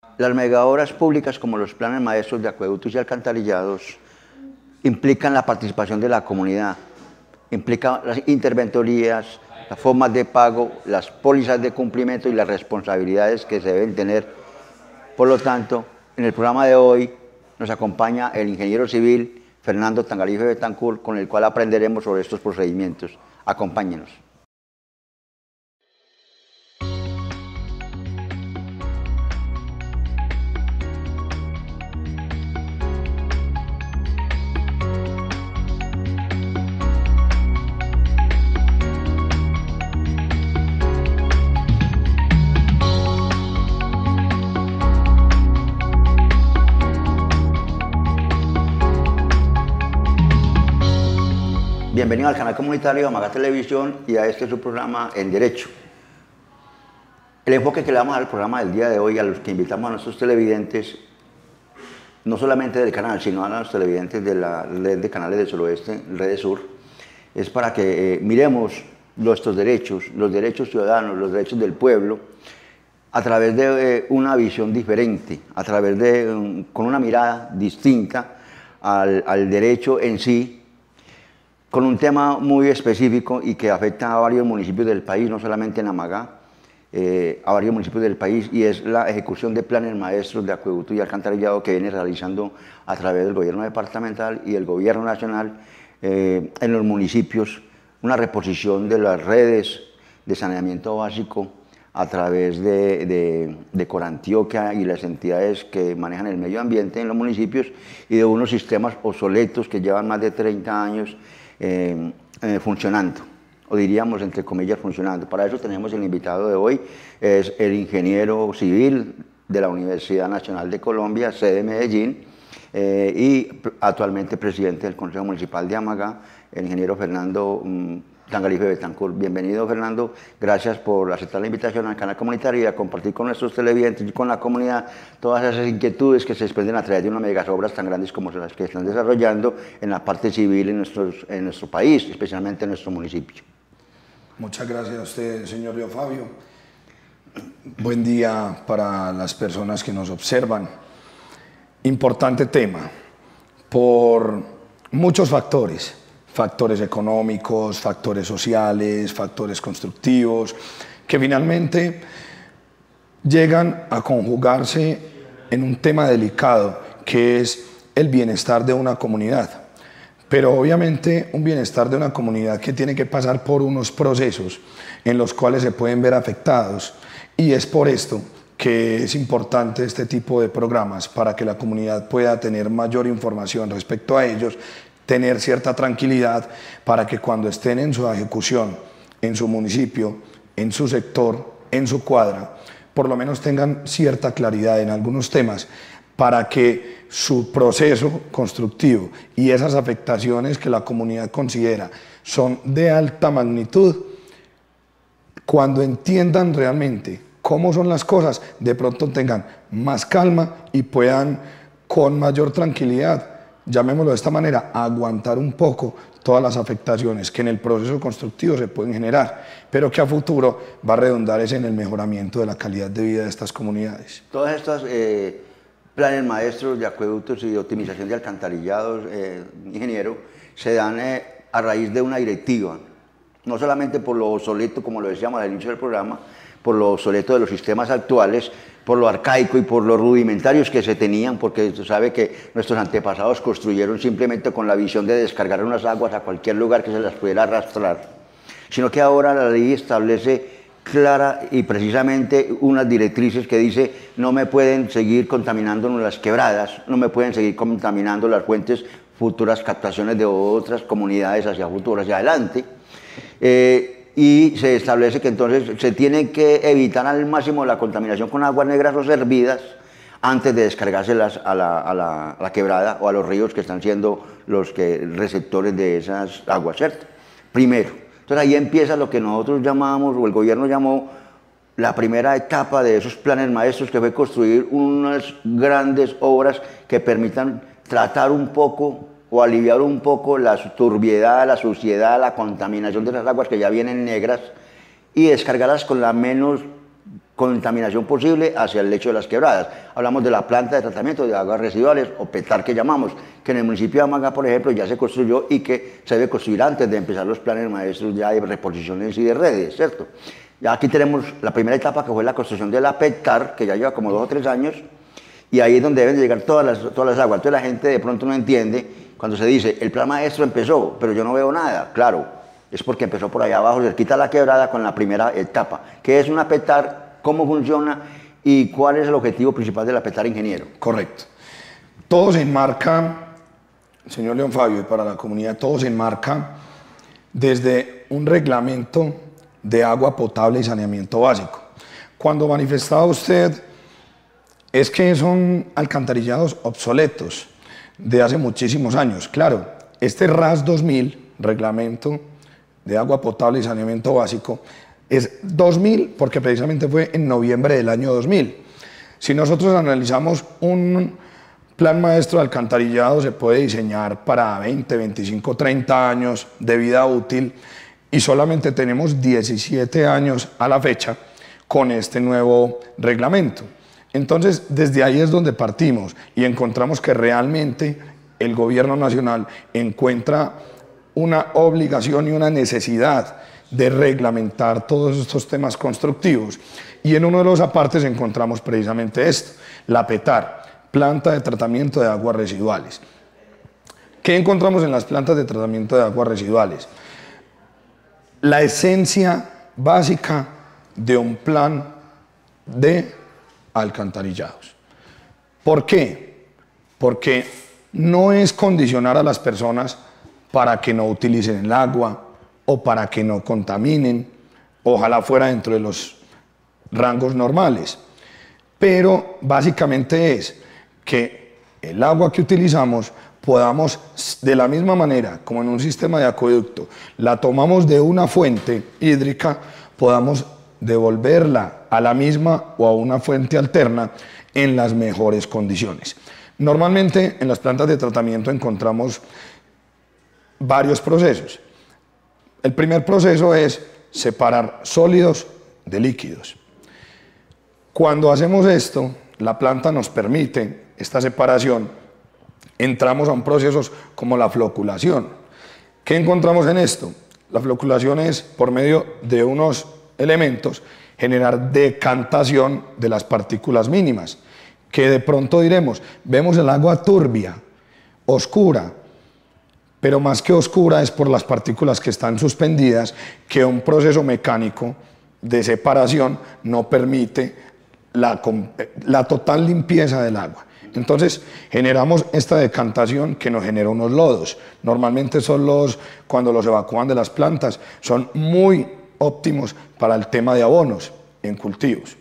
Las megaobras públicas como los planes maestros de acueductos y alcantarillados implican la participación de la comunidad, implican las interventorías, las formas de pago, las pólizas de cumplimiento y las responsabilidades que se deben tener. Por lo tanto, en el programa de hoy nos acompaña el ingeniero civil Fernando Tangarife Betancourt, con el cual aprenderemos sobre estos procedimientos. Acompáñenos. Bienvenido al canal comunitario de Amagá Televisión y a este su programa En Derecho. El enfoque que le damos al programa del día de hoy, a los que invitamos a nuestros televidentes, no solamente del canal, sino a los televidentes de la red de canales del suroeste, Redes Sur, es para que miremos nuestros derechos, los derechos ciudadanos, los derechos del pueblo, a través de una visión diferente, a través de, con una mirada distinta al derecho en sí, con un tema muy específico y que afecta a varios municipios del país, no solamente en Amagá, a varios municipios del país, y es la ejecución de planes maestros de acueducto y alcantarillado que viene realizando a través del gobierno departamental y el gobierno nacional en los municipios, una reposición de las redes de saneamiento básico a través de Corantioquia y las entidades que manejan el medio ambiente en los municipios, y de unos sistemas obsoletos que llevan más de 30 años funcionando, o diríamos entre comillas funcionando. Para eso tenemos el invitado de hoy, es el ingeniero civil de la Universidad Nacional de Colombia, sede Medellín, y actualmente presidente del Consejo Municipal de Amagá, el ingeniero Fernando Tangarife Betancourt. Bienvenido, Fernando, gracias por aceptar la invitación al canal comunitario y a compartir con nuestros televidentes y con la comunidad todas esas inquietudes que se desprenden a través de unas megas obras tan grandes como las que están desarrollando en la parte civil en nuestro país, especialmente en nuestro municipio. Muchas gracias a usted, señor Leo Fabio. Buen día para las personas que nos observan. Importante tema, por muchos factores. Factores económicos, factores sociales, factores constructivos, que finalmente llegan a conjugarse en un tema delicado, que es el bienestar de una comunidad. Pero obviamente un bienestar de una comunidad que tiene que pasar por unos procesos en los cuales se pueden ver afectados, y es por esto que es importante este tipo de programas, para que la comunidad pueda tener mayor información respecto a ellos, tener cierta tranquilidad para que cuando estén en su ejecución, en su municipio, en su sector, en su cuadra, por lo menos tengan cierta claridad en algunos temas, para que su proceso constructivo y esas afectaciones que la comunidad considera son de alta magnitud, cuando entiendan realmente cómo son las cosas, de pronto tengan más calma y puedan con mayor tranquilidad, llamémoslo de esta manera, aguantar un poco todas las afectaciones que en el proceso constructivo se pueden generar, pero que a futuro va a redundar en el mejoramiento de la calidad de vida de estas comunidades. Todas estas planes maestros de acueductos y de optimización de alcantarillados, ingeniero, se dan a raíz de una directiva, no solamente por lo obsoleto, como lo decíamos al inicio del programa, por lo obsoleto de los sistemas actuales, por lo arcaico y por los rudimentarios que se tenían, porque usted sabe que nuestros antepasados construyeron simplemente con la visión de descargar unas aguas a cualquier lugar que se las pudiera arrastrar, sino que ahora la ley establece clara y precisamente unas directrices que dice: no me pueden seguir contaminando las quebradas, no me pueden seguir contaminando las fuentes, futuras captaciones de otras comunidades hacia futuro, hacia adelante. Y se establece que entonces se tiene que evitar al máximo la contaminación con aguas negras o servidas antes de descargárselas a la quebrada o a los ríos que están siendo los receptores de esas aguas, ¿cierto? Primero. Entonces ahí empieza lo que nosotros llamamos, o el gobierno llamó, la primera etapa de esos planes maestros, que fue construir unas grandes obras que permitan tratar un poco o aliviar un poco la turbiedad, la suciedad, la contaminación de las aguas que ya vienen negras, y descargarlas con contaminación posible hacia el lecho de las quebradas. Hablamos de la planta de tratamiento de aguas residuales, o PETAR que llamamos, que en el municipio de Amagá, por ejemplo, ya se construyó y que se debe construir antes de empezar los planes maestros ya de reposiciones y de redes, ¿cierto? Ya aquí tenemos la primera etapa, que fue la construcción de la PETAR, que ya lleva como 2 o 3 años, y ahí es donde deben de llegar todas las aguas. Entonces la gente de pronto no entiende cuando se dice, el plan maestro empezó, pero yo no veo nada. Claro, es porque empezó por allá abajo, cerquita a la quebrada, con la primera etapa. ¿Qué es una PETAR? ¿Cómo funciona? ¿Y cuál es el objetivo principal de la PETAR, ingeniero? Correcto. Todo se enmarca, señor León Fabio, y para la comunidad, todo se enmarca desde un reglamento de agua potable y saneamiento básico. Cuando manifestaba usted, es que son alcantarillados obsoletos de hace muchísimos años. Claro, este RAS 2000, Reglamento de Agua Potable y Saneamiento Básico, es 2000 porque precisamente fue en noviembre del año 2000. Si nosotros analizamos un plan maestro de alcantarillado, se puede diseñar para 20, 25, 30 años de vida útil, y solamente tenemos 17 años a la fecha con este nuevo reglamento. Entonces, desde ahí es donde partimos y encontramos que realmente el gobierno nacional encuentra una obligación y una necesidad de reglamentar todos estos temas constructivos. Y en uno de los apartes encontramos precisamente esto, la PETAR, Planta de Tratamiento de Aguas Residuales. ¿Qué encontramos en las plantas de tratamiento de aguas residuales? La esencia básica de un plan de alcantarillados. ¿Por qué? Porque no es condicionar a las personas para que no utilicen el agua o para que no contaminen, ojalá fuera dentro de los rangos normales, pero básicamente es que el agua que utilizamos podamos, de la misma manera como en un sistema de acueducto, la tomamos de una fuente hídrica, podamos devolverla a la misma o a una fuente alterna en las mejores condiciones. Normalmente en las plantas de tratamiento encontramos varios procesos. El primer proceso es separar sólidos de líquidos. Cuando hacemos esto, la planta nos permite esta separación. Entramos a un proceso como la floculación. ¿Qué encontramos en esto? La floculación es, por medio de unos elementos, generar decantación de las partículas mínimas, que de pronto diremos, vemos el agua turbia, oscura, pero más que oscura es por las partículas que están suspendidas, que un proceso mecánico de separación no permite la total limpieza del agua. Entonces generamos esta decantación que nos genera unos lodos. Normalmente son cuando los evacúan de las plantas, son muy óptimos para el tema de abonos en cultivos.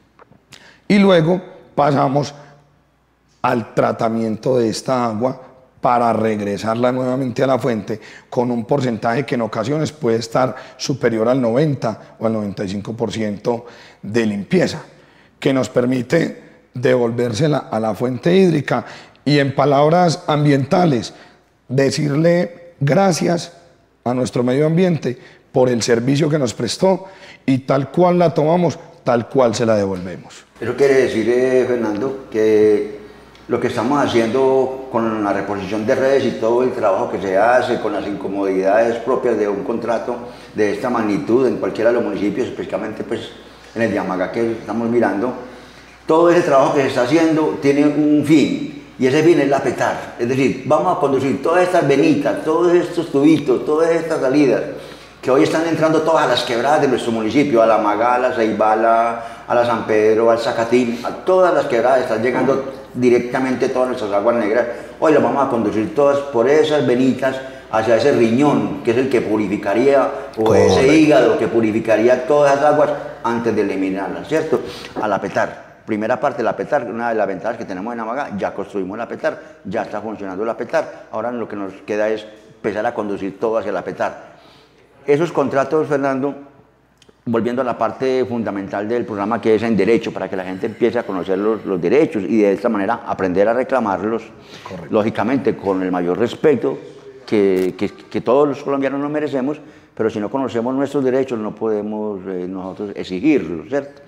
Y luego pasamos al tratamiento de esta agua para regresarla nuevamente a la fuente con un porcentaje que en ocasiones puede estar superior al 90 o al 95% de limpieza, que nos permite devolvérsela a la fuente hídrica y, en palabras ambientales, decirle gracias a nuestro medio ambiente por el servicio que nos prestó, y tal cual la tomamos, tal cual se la devolvemos. Eso quiere decir, Fernando, que lo que estamos haciendo con la reposición de redes y todo el trabajo que se hace, con las incomodidades propias de un contrato de esta magnitud en cualquiera de los municipios, especialmente pues en el de Amagá que estamos mirando, todo ese trabajo que se está haciendo tiene un fin, y ese fin es la PETAR. Es decir, vamos a conducir todas estas venitas, todos estos tubitos, todas estas salidas que hoy están entrando todas a las quebradas de nuestro municipio, a la Amagá, a la Ceibala, a la San Pedro, al Zacatín, a todas las quebradas están llegando directamente todas nuestras aguas negras. Hoy las vamos a conducir todas por esas venitas hacia ese riñón, que es el que purificaría, o correcto, ese hígado que purificaría todas las aguas antes de eliminarlas, ¿cierto? A la PETAR. Primera parte, la PETAR, una de las ventajas que tenemos en Amagá, ya construimos la PETAR, ya está funcionando la PETAR, ahora lo que nos queda es empezar a conducir todo hacia la PETAR. Esos contratos, Fernando, volviendo a la parte fundamental del programa, que es en derecho, para que la gente empiece a conocer los derechos y de esta manera aprender a reclamarlos, correcto, lógicamente con el mayor respeto que todos los colombianos nos merecemos, pero si no conocemos nuestros derechos no podemos nosotros exigirlos, ¿cierto?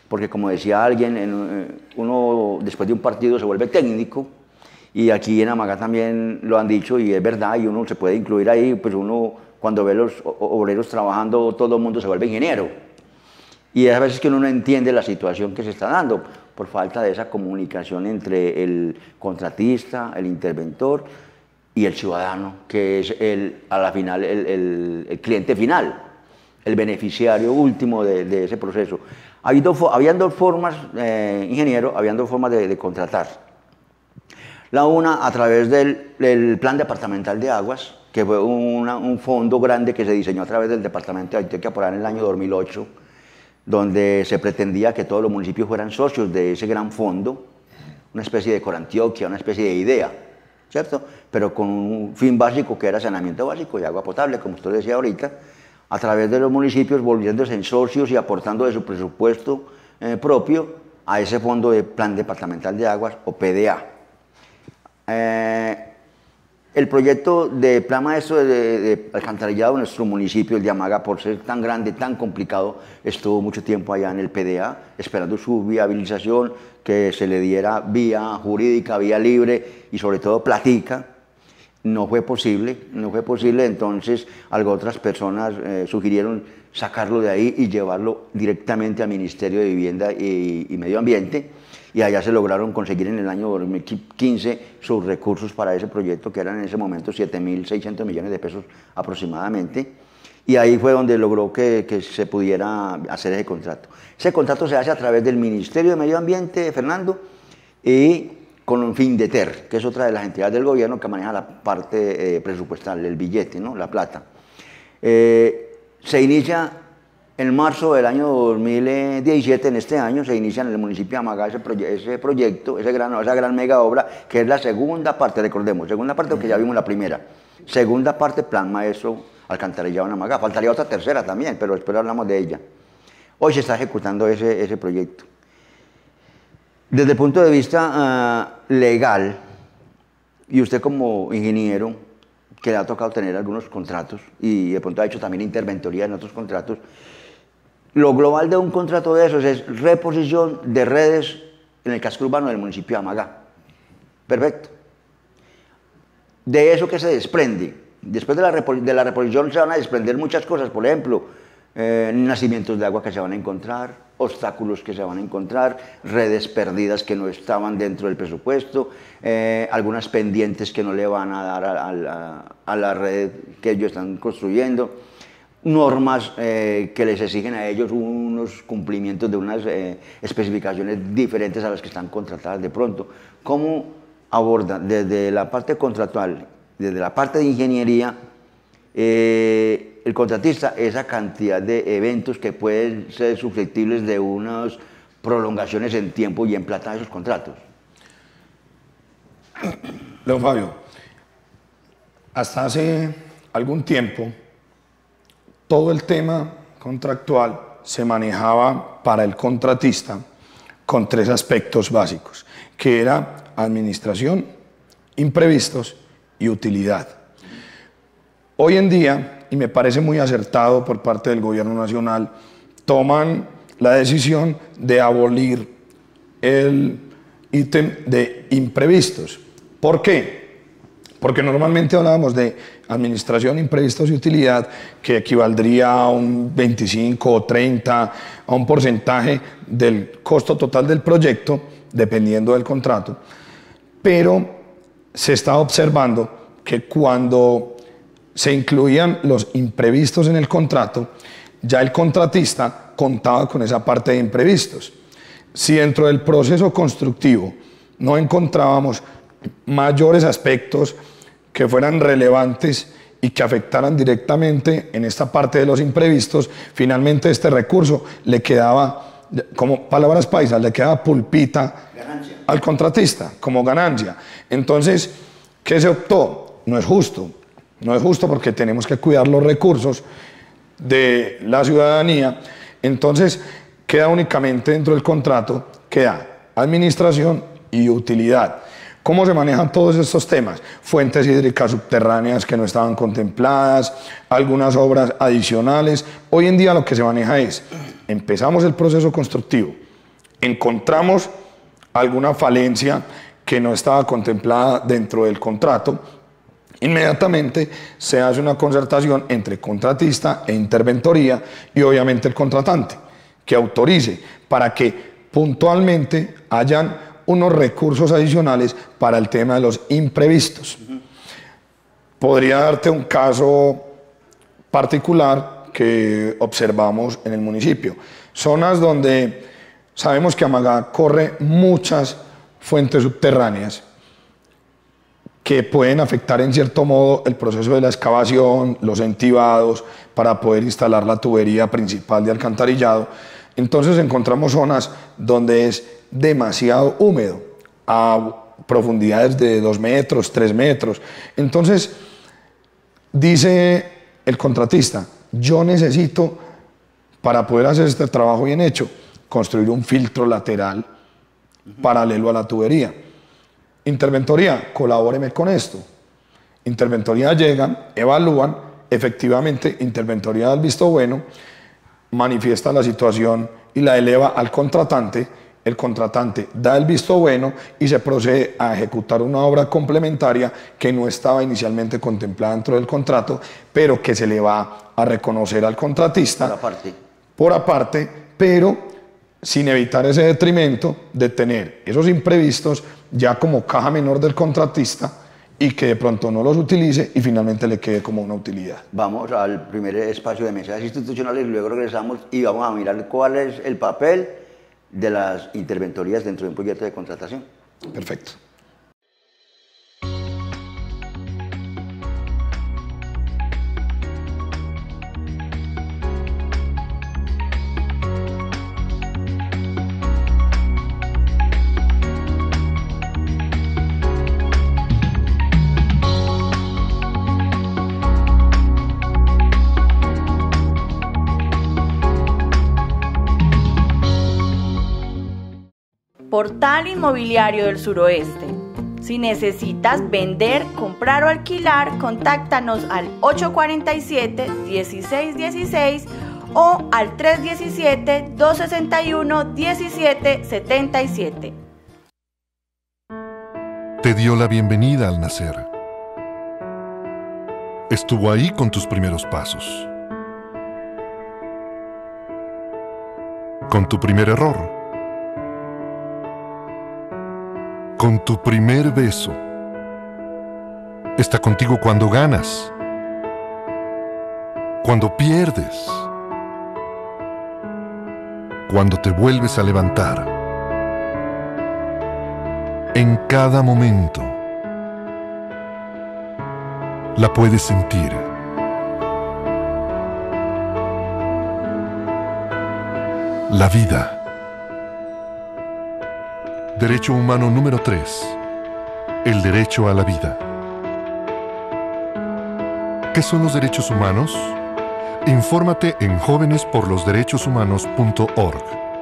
porque como decía alguien, uno después de un partido se vuelve técnico, y aquí en Amagá también lo han dicho, y es verdad, y uno se puede incluir ahí, pues uno cuando ve los obreros trabajando, todo el mundo se vuelve ingeniero. Y es a veces que uno no entiende la situación que se está dando, por falta de esa comunicación entre el contratista, el interventor y el ciudadano, que es a la final el cliente final, el beneficiario último de ese proceso. Habían dos formas, ingeniero, habían dos formas de contratar. La una a través del Plan Departamental de Aguas, que fue un fondo grande que se diseñó a través del Departamento de Antioquia por ahí en el año 2008, donde se pretendía que todos los municipios fueran socios de ese gran fondo, una especie de Corantioquia, una especie de idea, ¿cierto? Pero con un fin básico que era saneamiento básico y agua potable, como usted decía ahorita, a través de los municipios volviéndose en socios y aportando de su presupuesto propio a ese fondo de Plan Departamental de Aguas, o PDA. El proyecto de Plan Maestro de alcantarillado en nuestro municipio, el de Amagá, por ser tan grande, tan complicado, estuvo mucho tiempo allá en el PDA, esperando su viabilización, que se le diera vía jurídica, vía libre y sobre todo platica. No fue posible, entonces otras personas sugirieron sacarlo de ahí y llevarlo directamente al Ministerio de Vivienda y Medio Ambiente, y allá se lograron conseguir en el año 2015 sus recursos para ese proyecto, que eran en ese momento 7.600 millones de pesos aproximadamente, y ahí fue donde logró que se pudiera hacer ese contrato. Ese contrato se hace a través del Ministerio de Medio Ambiente, Fernando, y con un FINDETER, que es otra de las entidades del gobierno que maneja la parte presupuestal, el billete, ¿no? La plata. Se inicia en marzo del año 2017, en este año, se inicia en el municipio de Amagá ese proyecto, esa gran mega obra, que es la segunda parte, recordemos, segunda parte porque ya vimos la primera. Segunda parte, Plan Maestro alcantarillado en Amagá. Faltaría otra tercera también, pero después hablamos de ella. Hoy se está ejecutando ese proyecto. Desde el punto de vista legal, y usted como ingeniero, que le ha tocado tener algunos contratos, y de pronto ha hecho también interventoría en otros contratos, lo global de un contrato de esos es reposición de redes en el casco urbano del municipio de Amagá. Perfecto. De eso que se desprende, después de la reposición se van a desprender muchas cosas, por ejemplo, nacimientos de agua que se van a encontrar, obstáculos que se van a encontrar, redes perdidas que no estaban dentro del presupuesto, algunas pendientes que no le van a dar a la red que ellos están construyendo, normas que les exigen a ellos unos cumplimientos de unas especificaciones diferentes a las que están contratadas de pronto. ¿Cómo aborda desde la parte contractual, desde la parte de ingeniería, el contratista esa cantidad de eventos que pueden ser susceptibles de unas prolongaciones en tiempo y en plata de esos contratos? Don Fabio, hasta hace algún tiempo todo el tema contractual se manejaba para el contratista con tres aspectos básicos, que era administración, imprevistos y utilidad. Hoy en día, y me parece muy acertado por parte del gobierno nacional, toman la decisión de abolir el ítem de imprevistos. ¿Por qué? Porque normalmente hablábamos de administración, imprevistos y utilidad, que equivaldría a un 25 o 30, a un porcentaje del costo total del proyecto, dependiendo del contrato. Pero se está observando que cuando se incluían los imprevistos en el contrato, ya el contratista contaba con esa parte de imprevistos. Si dentro del proceso constructivo no encontrábamos mayores aspectos que fueran relevantes y que afectaran directamente en esta parte de los imprevistos, finalmente este recurso le quedaba, como palabras paisas, le quedaba pulpita al contratista como ganancia. Entonces, ¿qué se optó? No es justo. No es justo porque tenemos que cuidar los recursos de la ciudadanía. Entonces, queda únicamente dentro del contrato, queda administración y utilidad. ¿Cómo se manejan todos estos temas? Fuentes hídricas subterráneas que no estaban contempladas, algunas obras adicionales. Hoy en día lo que se maneja es, empezamos el proceso constructivo, encontramos alguna falencia que no estaba contemplada dentro del contrato, inmediatamente se hace una concertación entre contratista e interventoría y obviamente el contratante, que autorice para que puntualmente hayan unos recursos adicionales para el tema de los imprevistos. Podría darte un caso particular que observamos en el municipio. Zonas donde sabemos que Amagá corre muchas fuentes subterráneas que pueden afectar en cierto modo el proceso de la excavación, los entibados, para poder instalar la tubería principal de alcantarillado. Entonces encontramos zonas donde es demasiado húmedo, a profundidades de 2 metros, 3 metros. Entonces, dice el contratista, yo necesito, para poder hacer este trabajo bien hecho, construir un filtro lateral paralelo a la tubería. Interventoría, colabóreme con esto. Interventoría llegan, evalúan, efectivamente, interventoría da el visto bueno, manifiesta la situación y la eleva al contratante. El contratante da el visto bueno y se procede a ejecutar una obra complementaria que no estaba inicialmente contemplada dentro del contrato, pero que se le va a reconocer al contratista por aparte, pero sin evitar ese detrimento de tener esos imprevistos ya como caja menor del contratista y que de pronto no los utilice y finalmente le quede como una utilidad. Vamos al primer espacio de mensajes institucionales y luego regresamos y vamos a mirar cuál es el papel de las interventorías dentro de un proyecto de contratación. Perfecto. Portal Inmobiliario del Suroeste. Si necesitas vender, comprar o alquilar, contáctanos al 847-1616 o al 317-261-1777. Te dio la bienvenida al nacer. Estuvo ahí con tus primeros pasos. Con tu primer error. Con tu primer beso. Está contigo cuando ganas, cuando pierdes, cuando te vuelves a levantar. En cada momento la puedes sentir. La vida. Derecho humano número 3. El derecho a la vida. ¿Qué son los derechos humanos? Infórmate en jovenesporlosderechoshumanos.org.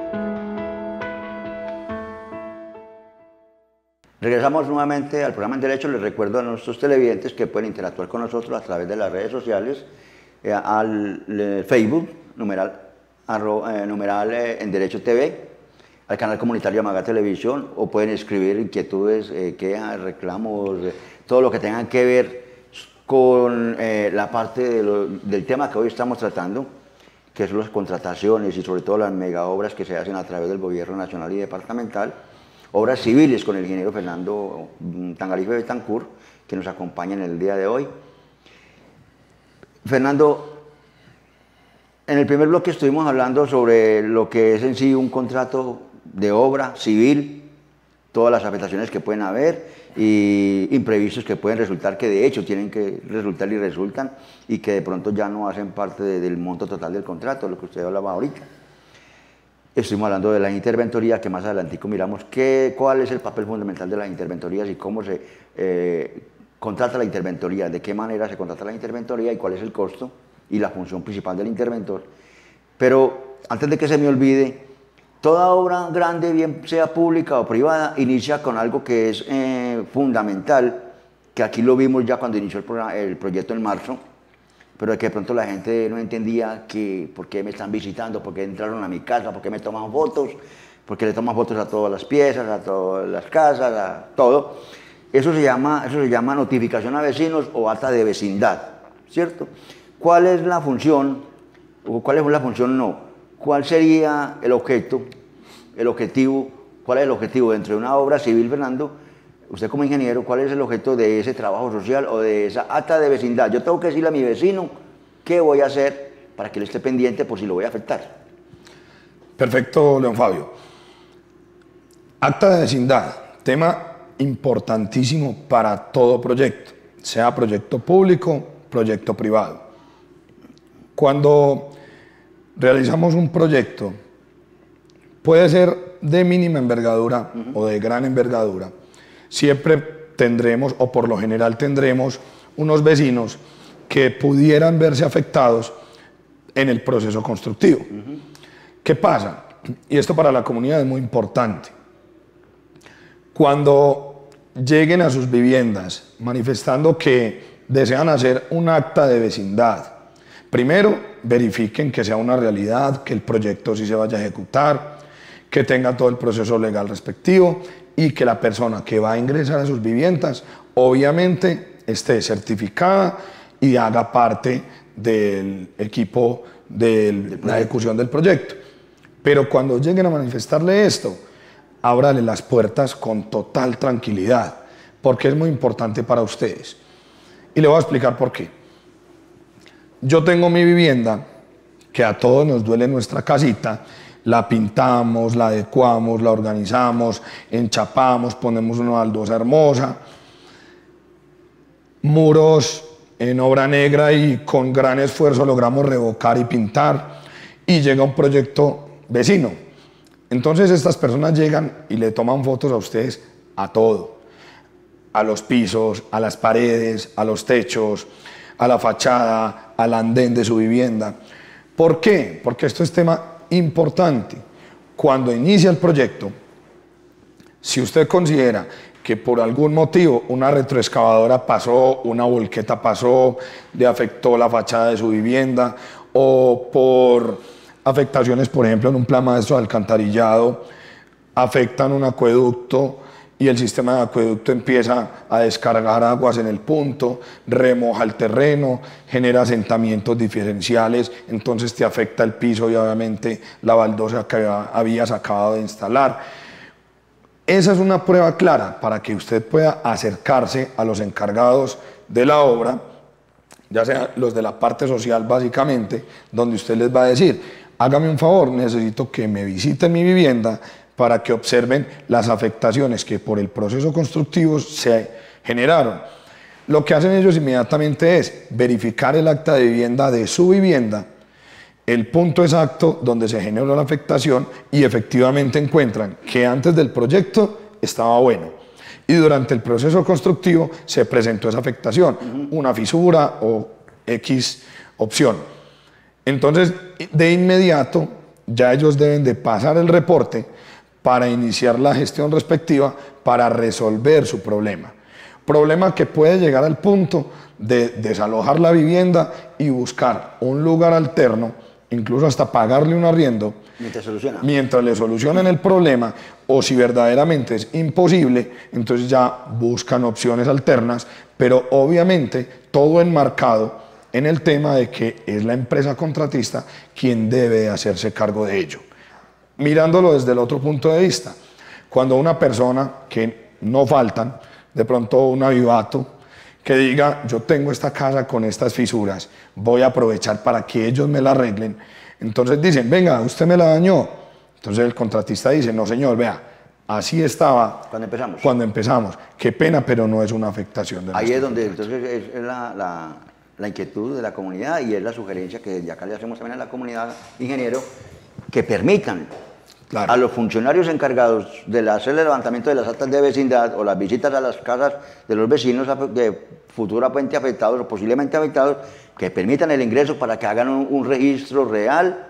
Regresamos nuevamente al programa En Derecho. Les recuerdo a nuestros televidentes que pueden interactuar con nosotros a través de las redes sociales, al Facebook, numeral En Derecho TV, al canal comunitario Amagá Televisión, o pueden escribir inquietudes, quejas, reclamos, todo lo que tengan que ver con la parte del tema que hoy estamos tratando, que son las contrataciones y sobre todo las mega obras que se hacen a través del gobierno nacional y departamental, obras civiles con el ingeniero Fernando Tangarife Betancourt, que nos acompaña en el día de hoy. Fernando, en el primer bloque estuvimos hablando sobre lo que es en sí un contrato de obra civil, todas las afectaciones que pueden haber y imprevistos que pueden resultar, que de hecho tienen que resultar y resultan, y que de pronto ya no hacen parte del monto total del contrato, lo que usted hablaba ahorita. Estuvimos hablando de la interventoría, que más adelantico miramos cuál es el papel fundamental de las interventorías y cómo se contrata la interventoría, de qué manera se contrata la interventoría y cuál es el costo y la función principal del interventor. Pero antes de que se me olvide, toda obra grande, bien sea pública o privada, inicia con algo que es fundamental, que aquí lo vimos ya cuando inició el proyecto en marzo, pero de que de pronto la gente no entendía por qué me están visitando, por qué entraron a mi casa, por qué me toman fotos, porque le toma fotos a todas las piezas, a todas las casas, a todo. Eso se llama notificación a vecinos o acta de vecindad, ¿cierto? ¿Cuál es la función, o cuál es la función no? ¿Cuál sería el objeto, el objetivo, cuál es el objetivo dentro de una obra civil, Fernando? Usted como ingeniero, ¿cuál es el objeto de ese trabajo social o de esa acta de vecindad? Yo tengo que decirle a mi vecino qué voy a hacer para que él esté pendiente por si lo voy a afectar. Perfecto, León Fabio. Acta de vecindad, tema importantísimo para todo proyecto, sea proyecto público, proyecto privado. Cuando realizamos un proyecto, puede ser de mínima envergadura o de gran envergadura, siempre tendremos, o por lo general tendremos, unos vecinos que pudieran verse afectados en el proceso constructivo. ¿Qué pasa? Y esto para la comunidad es muy importante. Cuando lleguen a sus viviendas manifestando que desean hacer un acta de vecindad, primero verifiquen que sea una realidad, que el proyecto sí se vaya a ejecutar, que tenga todo el proceso legal respectivo y que la persona que va a ingresar a sus viviendas obviamente esté certificada y haga parte del equipo de la ejecución del proyecto. Pero cuando lleguen a manifestarle esto, ábrale las puertas con total tranquilidad, porque es muy importante para ustedes. Y le voy a explicar por qué. Yo tengo mi vivienda, que a todos nos duele nuestra casita, la pintamos, la adecuamos, la organizamos, enchapamos, ponemos una baldosa hermosa, muros en obra negra y con gran esfuerzo logramos revocar y pintar y llega un proyecto vecino. Entonces estas personas llegan y le toman fotos a ustedes a todo, a los pisos, a las paredes, a los techos, a la fachada, al andén de su vivienda. ¿Por qué? Porque esto es tema importante. Cuando inicia el proyecto, si usted considera que por algún motivo una retroexcavadora pasó, una volqueta pasó, le afectó la fachada de su vivienda, o por afectaciones, por ejemplo, en un plan maestro de alcantarillado, afectan un acueducto y el sistema de acueducto empieza a descargar aguas en el punto, remoja el terreno, genera asentamientos diferenciales, entonces te afecta el piso y obviamente la baldosa que habías acabado de instalar. Esa es una prueba clara para que usted pueda acercarse a los encargados de la obra, ya sean los de la parte social básicamente, donde usted les va a decir, hágame un favor, necesito que me visiten mi vivienda para que observen las afectaciones que por el proceso constructivo se generaron. Lo que hacen ellos inmediatamente es verificar el acta de vivienda de su vivienda, el punto exacto donde se generó la afectación y efectivamente encuentran que antes del proyecto estaba bueno y durante el proceso constructivo se presentó esa afectación, una fisura o X opción. Entonces, de inmediato, ya ellos deben de pasar el reporte para iniciar la gestión respectiva para resolver su problema. Problema que puede llegar al punto de desalojar la vivienda y buscar un lugar alterno, incluso hasta pagarle un arriendo, mientras le solucionan el problema, o si verdaderamente es imposible, entonces ya buscan opciones alternas, pero obviamente todo enmarcado en el tema de que es la empresa contratista quien debe hacerse cargo de ello. Mirándolo desde el otro punto de vista, cuando una persona, que no faltan, de pronto un avivato, que diga, yo tengo esta casa con estas fisuras, voy a aprovechar para que ellos me la arreglen. Entonces dicen, venga, usted me la dañó. Entonces el contratista dice, no señor, vea, así estaba cuando empezamos. Qué pena, pero no es una afectación. Ahí es donde entonces es la inquietud de la comunidad y es la sugerencia que desde acá le hacemos también a la comunidad, ingeniero, que permitan a los funcionarios encargados de hacer el levantamiento de las actas de vecindad o las visitas a las casas de los vecinos de futuramente afectados o posiblemente afectados, que permitan el ingreso para que hagan un registro real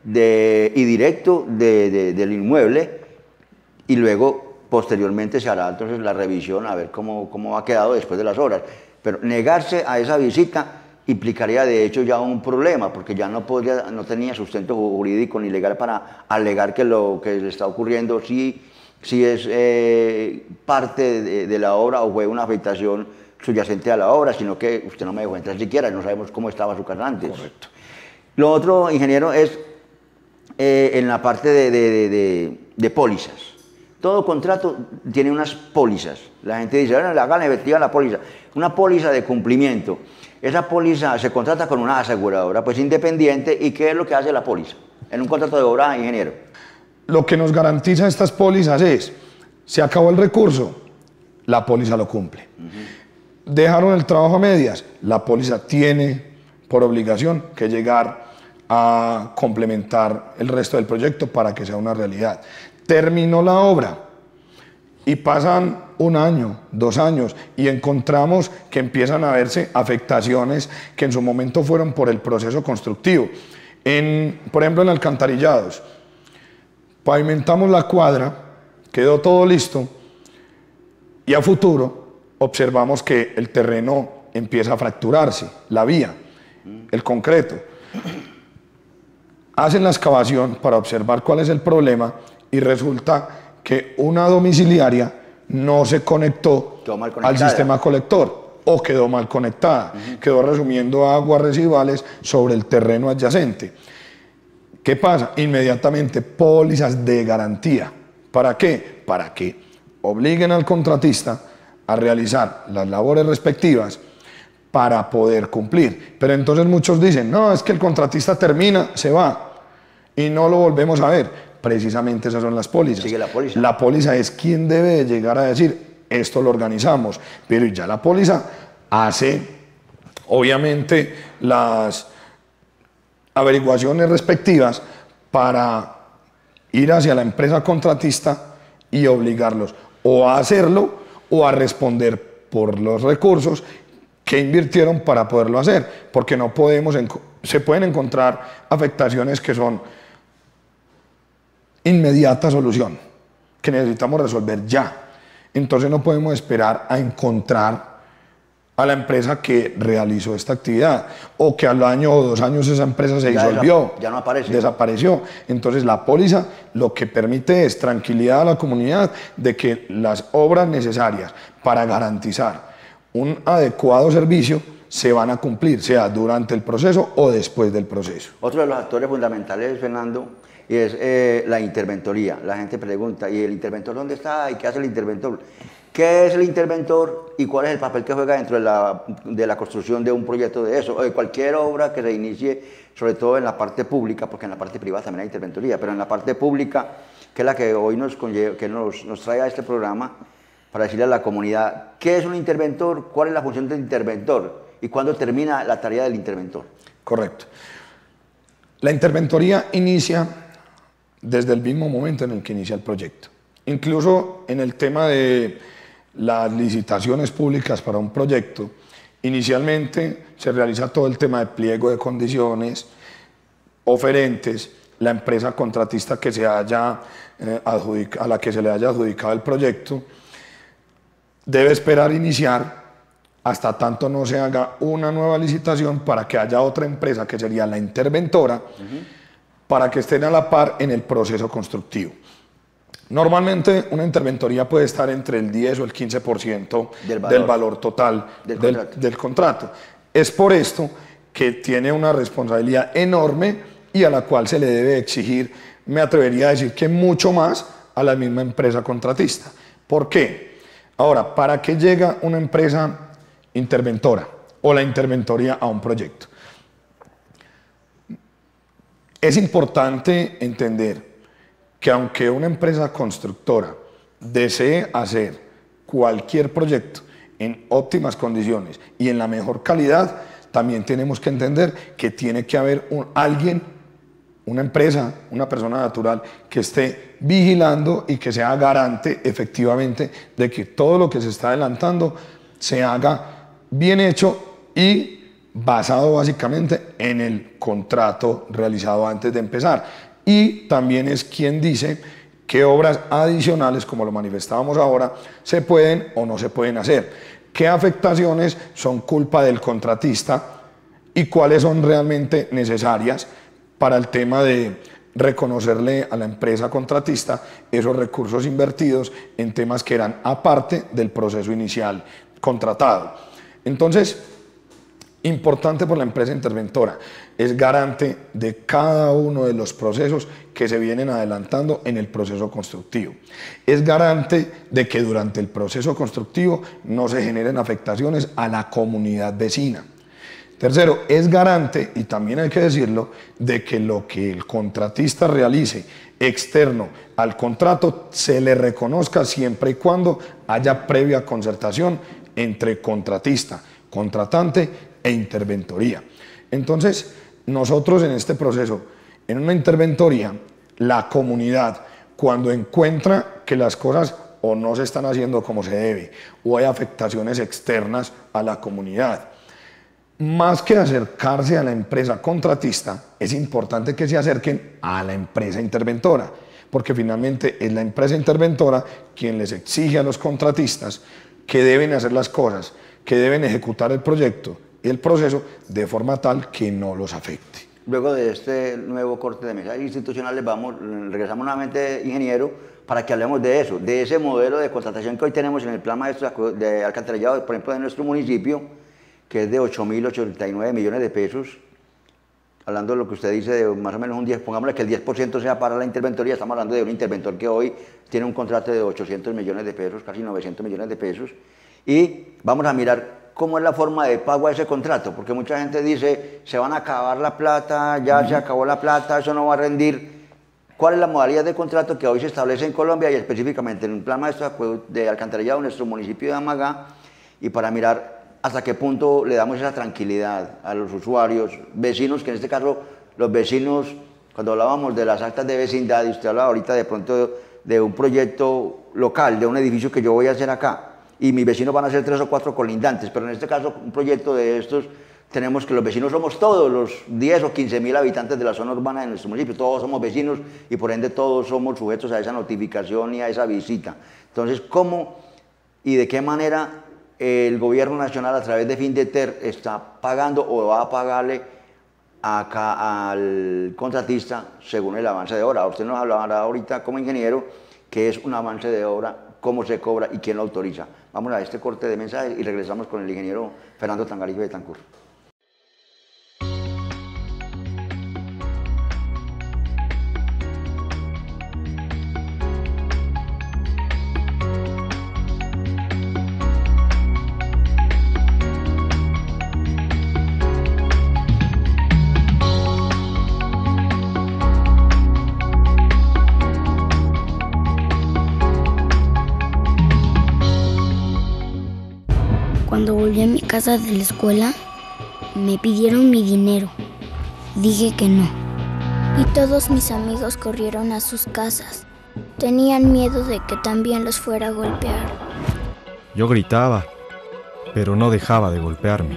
y directo del inmueble y luego posteriormente se hará entonces la revisión a ver cómo ha quedado después de las obras. Pero negarse a esa visita implicaría de hecho ya un problema, porque ya no tenía sustento jurídico ni legal para alegar que lo que le está ocurriendo sí es parte de la obra o fue una afectación subyacente a la obra, sino que usted no me dejó entrar siquiera, no sabemos cómo estaba su casa antes. Correcto. Lo otro, ingeniero, es en la parte de pólizas. Todo contrato tiene unas pólizas. La gente dice, bueno, le hagan efectiva la póliza. Una póliza de cumplimiento. Esa póliza se contrata con una aseguradora, pues independiente. ¿Y qué es lo que hace la póliza en un contrato de obra, ingeniero? Lo que nos garantiza estas pólizas es, se acabó el recurso, la póliza lo cumple. Dejaron el trabajo a medias, la póliza tiene por obligación que llegar a complementar el resto del proyecto para que sea una realidad. Terminó la obra y pasan 1 año, 2 años y encontramos que empiezan a verse afectaciones que en su momento fueron por el proceso constructivo. Por ejemplo, en alcantarillados, pavimentamos la cuadra, quedó todo listo y a futuro observamos que el terreno empieza a fracturarse, la vía, el concreto. Hacen la excavación para observar cuál es el problema y resulta que una domiciliaria no se conectó al sistema colector o quedó mal conectada, quedó resumiendo aguas residuales sobre el terreno adyacente. ¿Qué pasa? Inmediatamente pólizas de garantía. ¿Para qué? Para que obliguen al contratista a realizar las labores respectivas para poder cumplir. Pero entonces muchos dicen, no, es que el contratista termina, se va y no lo volvemos a ver. Precisamente esas son las pólizas. Sigue la póliza. La póliza es quien debe de llegar a decir, esto lo organizamos, pero ya la póliza hace, obviamente, las averiguaciones respectivas para ir hacia la empresa contratista y obligarlos o a hacerlo o a responder por los recursos que invirtieron para poderlo hacer, porque no podemos, se pueden encontrar afectaciones que son inmediata solución, que necesitamos resolver ya. Entonces no podemos esperar a encontrar a la empresa que realizó esta actividad o que al año o 2 años esa empresa se disolvió, ya no aparece. Desapareció. Entonces la póliza lo que permite es tranquilidad a la comunidad de que las obras necesarias para garantizar un adecuado servicio se van a cumplir, sea durante el proceso o después del proceso. Otro de los actores fundamentales, Fernando, es la interventoría. La gente pregunta, ¿y el interventor dónde está? ¿Y qué hace el interventor? ¿Qué es el interventor y cuál es el papel que juega dentro de la construcción de un proyecto de eso? O de cualquier obra que se inicie, sobre todo en la parte pública, porque en la parte privada también hay interventoría, pero en la parte pública, que es la que hoy nos trae a este programa, para decirle a la comunidad, ¿qué es un interventor? ¿Cuál es la función del interventor? ¿Y cuándo termina la tarea del interventor? Correcto. La interventoría inicia desde el mismo momento en el que inicia el proyecto. Incluso en el tema de las licitaciones públicas para un proyecto, inicialmente se realiza todo el tema de pliego de condiciones, oferentes, la empresa contratista que se haya a la que se le haya adjudicado el proyecto, debe esperar iniciar hasta tanto no se haga una nueva licitación para que haya otra empresa que sería la interventora, para que estén a la par en el proceso constructivo. Normalmente una interventoría puede estar entre el 10 o el 15% del valor total del contrato. Es por esto que tiene una responsabilidad enorme y a la cual se le debe exigir, me atrevería a decir que mucho más a la misma empresa contratista. ¿Por qué? Ahora, ¿para qué llega una empresa interventora o la interventoría a un proyecto? Es importante entender que aunque una empresa constructora desee hacer cualquier proyecto en óptimas condiciones y en la mejor calidad, también tenemos que entender que tiene que haber alguien, una empresa, una persona natural que esté vigilando y que sea garante efectivamente de que todo lo que se está adelantando se haga bien hecho y basado básicamente en el contrato realizado antes de empezar. Y también es quien dice qué obras adicionales, como lo manifestábamos ahora, se pueden o no se pueden hacer. ¿Qué afectaciones son culpa del contratista y cuáles son realmente necesarias para el tema de reconocerle a la empresa contratista esos recursos invertidos en temas que eran aparte del proceso inicial contratado. Entonces, importante por la empresa interventora, es garante de cada uno de los procesos que se vienen adelantando en el proceso constructivo. Es garante de que durante el proceso constructivo no se generen afectaciones a la comunidad vecina. Tercero, es garante, y también hay que decirlo, de que lo que el contratista realice externo al contrato se le reconozca siempre y cuando haya previa concertación entre contratista, contratante e interventoría. Entonces, nosotros en este proceso, en una interventoría, la comunidad, cuando encuentra que las cosas o no se están haciendo como se debe, o hay afectaciones externas a la comunidad, más que acercarse a la empresa contratista, es importante que se acerquen a la empresa interventora, porque finalmente es la empresa interventora quien les exige a los contratistas que deben hacer las cosas, que deben ejecutar el proyecto y el proceso de forma tal que no los afecte. Luego de este nuevo corte de mensajes institucionales, regresamos nuevamente, ingeniero, para que hablemos de eso, de ese modelo de contratación que hoy tenemos en el plan maestro de alcantarillado, por ejemplo, de nuestro municipio, que es de 8.089 millones de pesos, hablando de lo que usted dice, de más o menos un 10, pongámosle que el 10% sea para la interventoría, estamos hablando de un interventor que hoy tiene un contrato de 800 millones de pesos, casi 900 millones de pesos, y vamos a mirar cómo es la forma de pago a ese contrato, porque mucha gente dice, se van a acabar la plata, ya se acabó la plata, eso no va a rendir. ¿Cuál es la modalidad de contrato que hoy se establece en Colombia y específicamente en el plan maestro de alcantarillado en nuestro municipio de Amagá? Y para mirar hasta qué punto le damos esa tranquilidad a los usuarios, vecinos, que en este caso los vecinos, cuando hablábamos de las actas de vecindad, y usted hablaba ahorita de pronto de un proyecto local, de un edificio que yo voy a hacer acá, y mis vecinos van a ser 3 o 4 colindantes, pero en este caso un proyecto de estos, tenemos que los vecinos somos todos los 10 o 15.000 habitantes de la zona urbana de nuestro municipio, todos somos vecinos y por ende todos somos sujetos a esa notificación y a esa visita. Entonces, ¿cómo y de qué manera el gobierno nacional a través de Findeter está pagando o va a pagarle acá al contratista según el avance de obra? Usted nos hablará ahorita como ingeniero qué es un avance de obra, cómo se cobra y quién lo autoriza. Vamos a este corte de mensajes y regresamos con el ingeniero Fernando Tangarijo de Tancur. Cuando volví a mi casa de la escuela, me pidieron mi dinero. Dije que no. Y todos mis amigos corrieron a sus casas. Tenían miedo de que también los fuera a golpear. Yo gritaba, pero no dejaba de golpearme.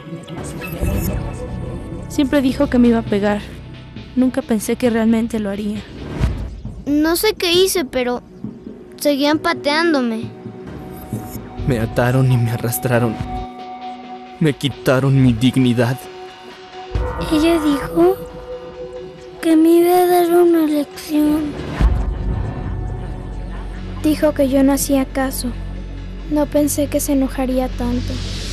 Siempre dijo que me iba a pegar. Nunca pensé que realmente lo haría. No sé qué hice, pero seguían pateándome. Me ataron y me arrastraron. Me quitaron mi dignidad. Ella dijo que me iba a dar una lección. Dijo que yo no hacía caso. No pensé que se enojaría tanto.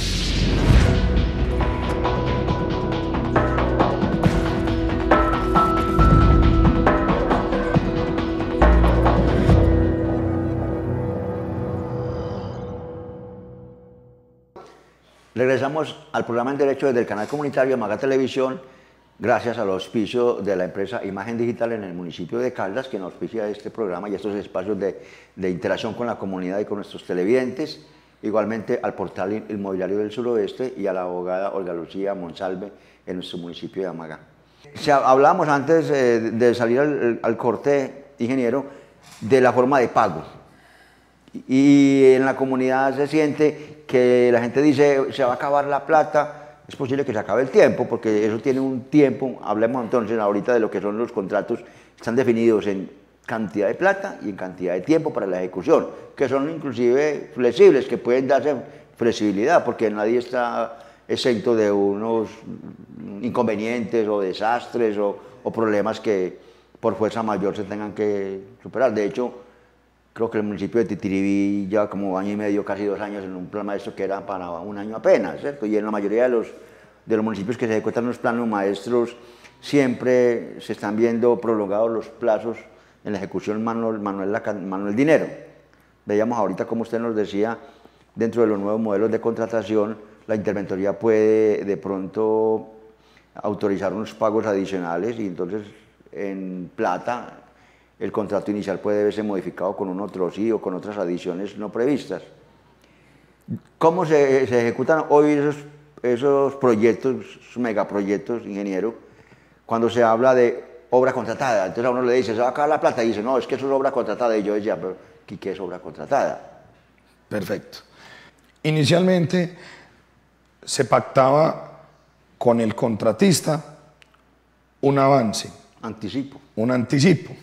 Regresamos al programa en Derecho desde el canal comunitario Amagá Televisión, gracias al auspicio de la empresa Imagen Digital en el municipio de Caldas, que nos auspicia este programa y estos espacios de interacción con la comunidad y con nuestros televidentes. Igualmente al portal Inmobiliario del Suroeste y a la abogada Olga Lucía Monsalve en nuestro municipio de Amagá. Hablábamos antes de salir al corte, ingeniero, de la forma de pago. Y en la comunidad se siente que la gente dice, se va a acabar la plata, es posible que se acabe el tiempo, porque eso tiene un tiempo. Hablemos entonces ahorita de lo que son los contratos, están definidos en cantidad de plata y en cantidad de tiempo para la ejecución, que son inclusive flexibles, que pueden darse flexibilidad, porque nadie está exento de unos inconvenientes o desastres o problemas que por fuerza mayor se tengan que superar. De hecho, creo que el municipio de Titiribí lleva como año y medio, casi 2 años en un plan maestro que era para 1 año apenas, ¿cierto? Y en la mayoría de los municipios que se ejecutan los planos maestros siempre se están viendo prolongados los plazos en la ejecución manual dinero. Veíamos ahorita, como usted nos decía, dentro de los nuevos modelos de contratación, la interventoría puede de pronto autorizar unos pagos adicionales y entonces en plata el contrato inicial puede verse modificado con un otro sí o con otras adiciones no previstas. ¿Cómo se ejecutan hoy esos proyectos, esos megaproyectos, ingeniero, cuando se habla de obra contratada? Entonces a uno le dice, se va a acabar la plata, y dice, no, es que eso es obra contratada. Y yo decía, pero ¿qué es obra contratada? Perfecto. Inicialmente se pactaba con el contratista un avance. Anticipo. Un anticipo.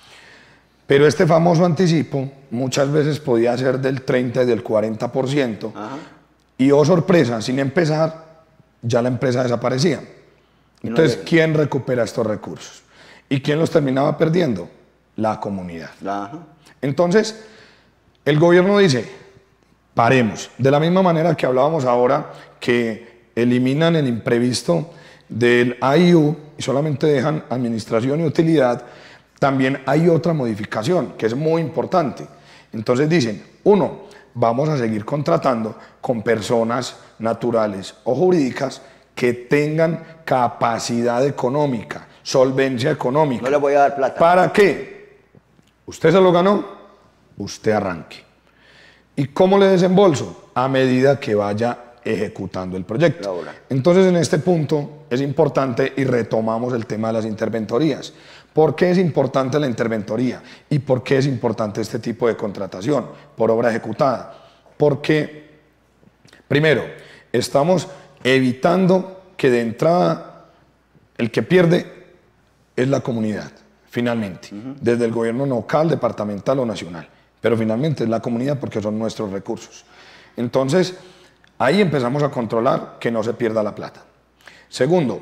Pero este famoso anticipo muchas veces podía ser del 30 y del 40%. Ajá. Y oh sorpresa, sin empezar, ya la empresa desaparecía. Entonces, ¿quién recupera estos recursos? ¿Y quién los terminaba perdiendo? La comunidad. Ajá. Entonces, el gobierno dice, paremos. De la misma manera que hablábamos ahora, que eliminan el imprevisto del AIU y solamente dejan administración y utilidad, también hay otra modificación que es muy importante. Entonces dicen, 1, vamos a seguir contratando con personas naturales o jurídicas que tengan capacidad económica, solvencia económica. No le voy a dar plata. ¿Para qué? Usted se lo ganó, usted arranque. ¿Y cómo le desembolso? A medida que vaya ejecutando el proyecto. Entonces, en este punto es importante y retomamos el tema de las interventorías. ¿Por qué es importante la interventoría? ¿Y por qué es importante este tipo de contratación por obra ejecutada? Porque, primero, estamos evitando que de entrada el que pierde es la comunidad, finalmente, desde el gobierno local, departamental o nacional. Pero finalmente es la comunidad porque son nuestros recursos. Entonces, ahí empezamos a controlar que no se pierda la plata. Segundo,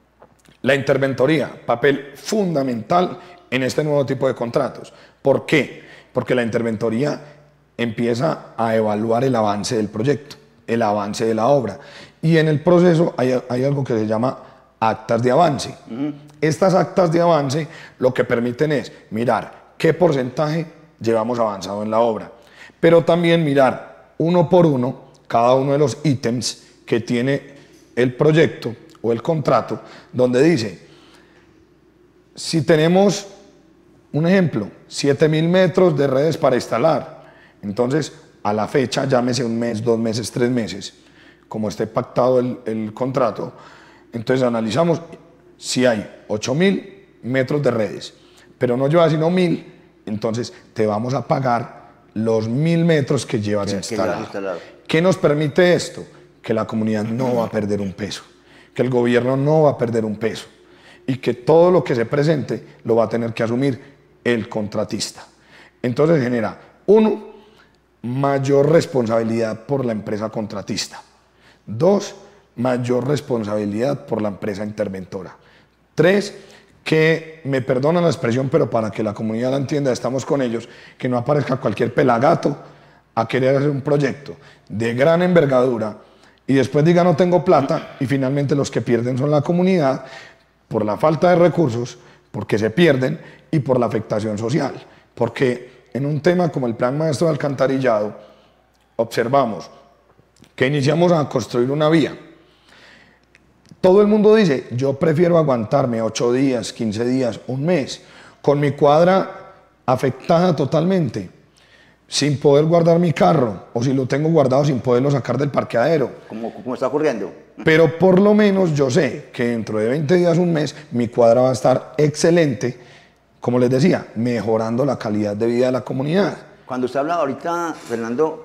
la interventoría, papel fundamental en este nuevo tipo de contratos. ¿Por qué? Porque la interventoría empieza a evaluar el avance del proyecto, el avance de la obra. Y en el proceso hay algo que se llama actas de avance. Estas actas de avance lo que permiten es mirar qué porcentaje llevamos avanzado en la obra, pero también mirar uno por uno cada uno de los ítems que tiene el proyecto o el contrato, donde dice, si tenemos, un ejemplo, 7.000 metros de redes para instalar, entonces a la fecha, llámese 1 mes, 2 meses, 3 meses, como esté pactado el contrato, entonces analizamos si hay 8.000 metros de redes, pero no lleva sino 1.000, entonces te vamos a pagar los 1.000 metros que llevas instalado. ¿Qué nos permite esto? Que la comunidad no va a perder un peso, que el gobierno no va a perder un peso y que todo lo que se presente lo va a tener que asumir el contratista. Entonces genera, 1, mayor responsabilidad por la empresa contratista. 2, mayor responsabilidad por la empresa interventora. 3, que me perdonan la expresión, pero para que la comunidad la entienda, estamos con ellos, que no aparezca cualquier pelagato a querer hacer un proyecto de gran envergadura y después diga no tengo plata y finalmente los que pierden son la comunidad por la falta de recursos, porque se pierden y por la afectación social. Porque en un tema como el Plan Maestro de Alcantarillado observamos que iniciamos a construir una vía. Todo el mundo dice, yo prefiero aguantarme 8 días, 15 días, 1 mes, con mi cuadra afectada totalmente, sin poder guardar mi carro, o si lo tengo guardado sin poderlo sacar del parqueadero. ¿Cómo está ocurriendo? Pero por lo menos yo sé que dentro de 20 días, 1 mes, mi cuadra va a estar excelente, como les decía, mejorando la calidad de vida de la comunidad. Cuando usted habla ahorita, Fernando,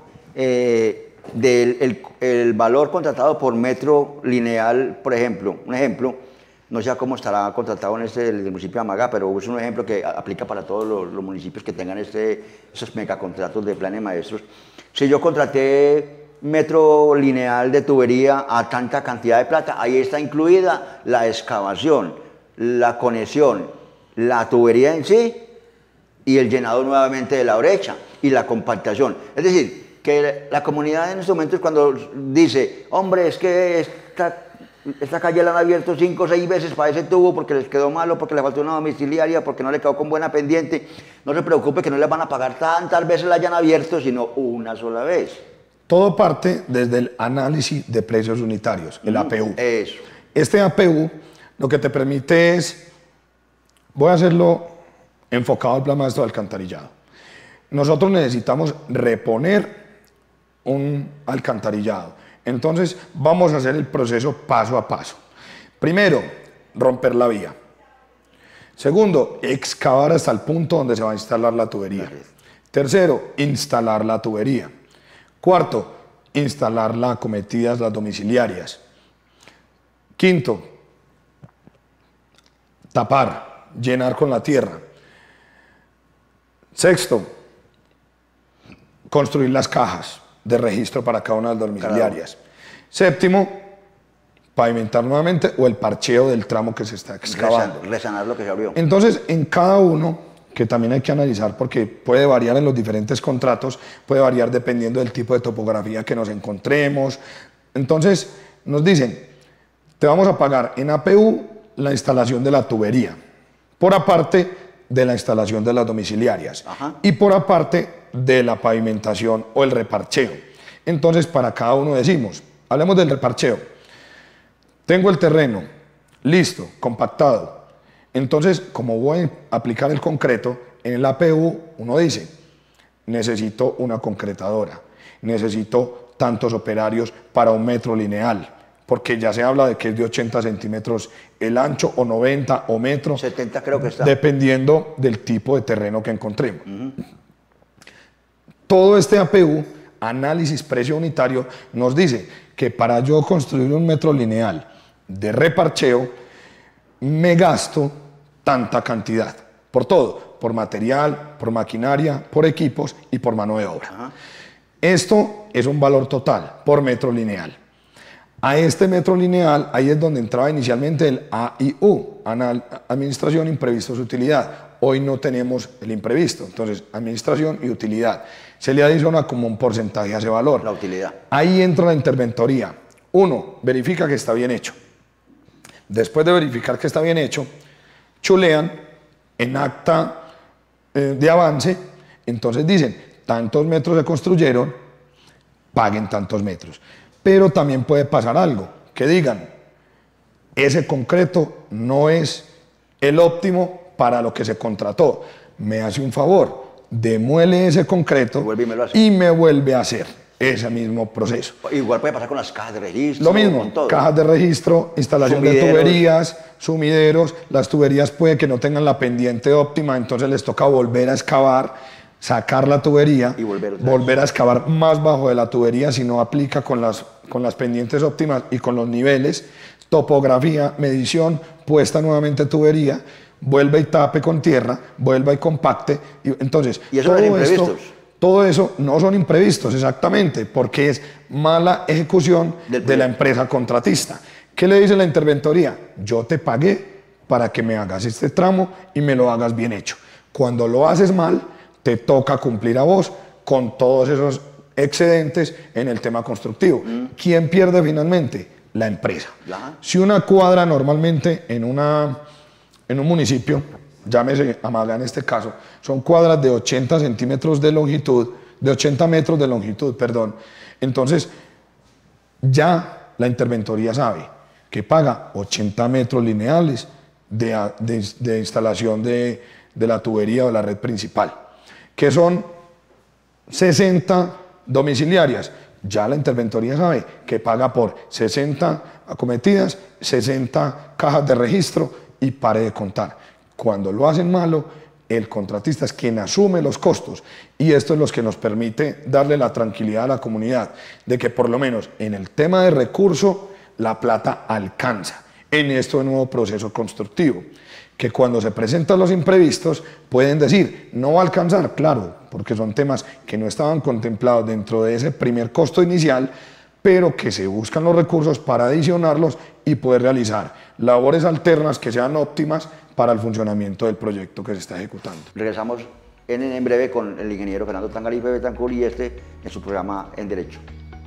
del el valor contratado por metro lineal, por ejemplo, un ejemplo, no sé cómo estará contratado en el municipio de Amagá, pero es un ejemplo que aplica para todos los municipios que tengan esos megacontratos de planes maestros. Si yo contraté metro lineal de tubería a tanta cantidad de plata. Ahí está incluida la excavación, la conexión, la tubería en sí y el llenado nuevamente de la brecha y la compactación. Es decir, que la comunidad en estos momentos cuando dice, hombre, es que esta calle la han abierto 5 o 6 veces para ese tubo porque les quedó malo, porque le faltó una domiciliaria, porque no le quedó con buena pendiente, no se preocupe que no les van a pagar tantas veces la hayan abierto, sino una sola vez. Todo parte desde el análisis de precios unitarios, el APU. Eso. Este APU lo que te permite es, voy a hacerlo enfocado al plan maestro de alcantarillado. Nosotros necesitamos reponer un alcantarillado. Entonces vamos a hacer el proceso paso a paso. Primero, romper la vía. Segundo, excavar hasta el punto donde se va a instalar la tubería. Tercero, instalar la tubería. Cuarto, instalar las acometidas, las domiciliarias. Quinto, tapar, llenar con la tierra. Sexto, construir las cajas de registro para cada una de las domiciliarias. Séptimo, pavimentar nuevamente o el parcheo del tramo que se está excavando. Resanar lo que se abrió. Entonces, en cada uno, que también hay que analizar porque puede variar en los diferentes contratos, puede variar dependiendo del tipo de topografía que nos encontremos. Entonces, nos dicen, te vamos a pagar en APU la instalación de la tubería, por aparte de la instalación de las domiciliarias. Ajá. Y por aparte de la pavimentación o el reparcheo. Entonces, para cada uno decimos, hablemos del reparcheo. Tengo el terreno, listo, compactado. Entonces, como voy a aplicar el concreto, en el APU uno dice, necesito una concretadora, necesito tantos operarios para 1 metro lineal, porque ya se habla de que es de 80 centímetros el ancho, o 90, o metro. 70 creo que está. Dependiendo del tipo de terreno que encontremos. Todo este APU, análisis precio unitario, nos dice que para yo construir 1 metro lineal de reparcheo, me gasto tanta cantidad, por todo, por material, por maquinaria, por equipos y por mano de obra. Ajá. Esto es un valor total por metro lineal. A este metro lineal, ahí es donde entraba inicialmente el AIU, Administración, Imprevistos, Utilidad. Hoy no tenemos el imprevisto, entonces Administración y Utilidad. Se le adiciona como un porcentaje a ese valor. La utilidad. Ahí entra la interventoría. Uno, verifica que está bien hecho. Después de verificar que está bien hecho, chulean en acta de avance, entonces dicen, tantos metros se construyeron, paguen tantos metros. Pero también puede pasar algo, que digan, ese concreto no es el óptimo para lo que se contrató. Me hace un favor, demuele ese concreto y me vuelve a hacer ese mismo proceso. Igual puede pasar con las cajas de registro. Lo mismo, con todo. Cajas de registro, instalación de tuberías, sumideros. Las tuberías puede que no tengan la pendiente óptima, entonces les toca volver a excavar, sacar la tubería, y volver a excavar más bajo de la tubería si no aplica con las pendientes óptimas y con los niveles, topografía, medición, puesta nuevamente tubería, vuelve y tape con tierra, vuelva y compacte. Entonces, ¿y eso son imprevistos? Todo eso no son imprevistos, exactamente, porque es mala ejecución de la empresa contratista. ¿Qué le dice la interventoría? Yo te pagué para que me hagas este tramo y me lo hagas bien hecho. Cuando lo haces mal, te toca cumplir a vos con todos esos excedentes en el tema constructivo. ¿Quién pierde finalmente? La empresa. Si una cuadra normalmente en un municipio, llámese Amaga en este caso, son cuadras de 80 centímetros de longitud, de 80 metros de longitud, perdón. Entonces, ya la interventoría sabe que paga 80 metros lineales de instalación de la tubería o la red principal, que son 60 domiciliarias. Ya la interventoría sabe que paga por 60 acometidas, 60 cajas de registro y pare de contar. Cuando lo hacen malo, el contratista es quien asume los costos, y esto es lo que nos permite darle la tranquilidad a la comunidad de que por lo menos en el tema de recurso la plata alcanza en este nuevo proceso constructivo. que cuando se presentan los imprevistos pueden decir, no va a alcanzar, claro, porque son temas que no estaban contemplados dentro de ese primer costo inicial, pero que se buscan los recursos para adicionarlos y poder realizar labores alternas que sean óptimas para el funcionamiento del proyecto que se está ejecutando. Regresamos en breve con el ingeniero Fernando Tangarife Betancur y en su programa En Derecho.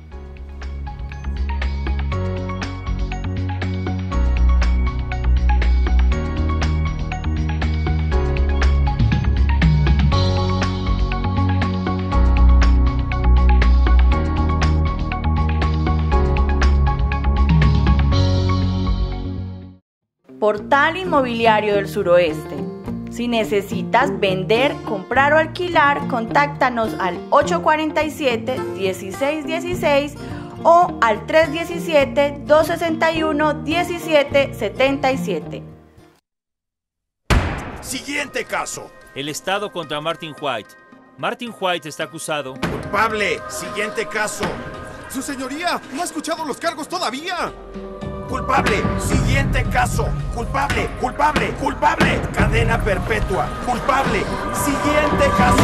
Portal Inmobiliario del Suroeste. Si necesitas vender, comprar o alquilar, contáctanos al 847-1616 o al 317-261-1777. Siguiente caso. El Estado contra Martin White. Martin White está acusado. Culpable. Siguiente caso. ¡Su señoría! ¿No ha escuchado los cargos todavía? Culpable. Siguiente caso. Culpable. Culpable. Culpable. Cadena perpetua. Culpable. Siguiente caso.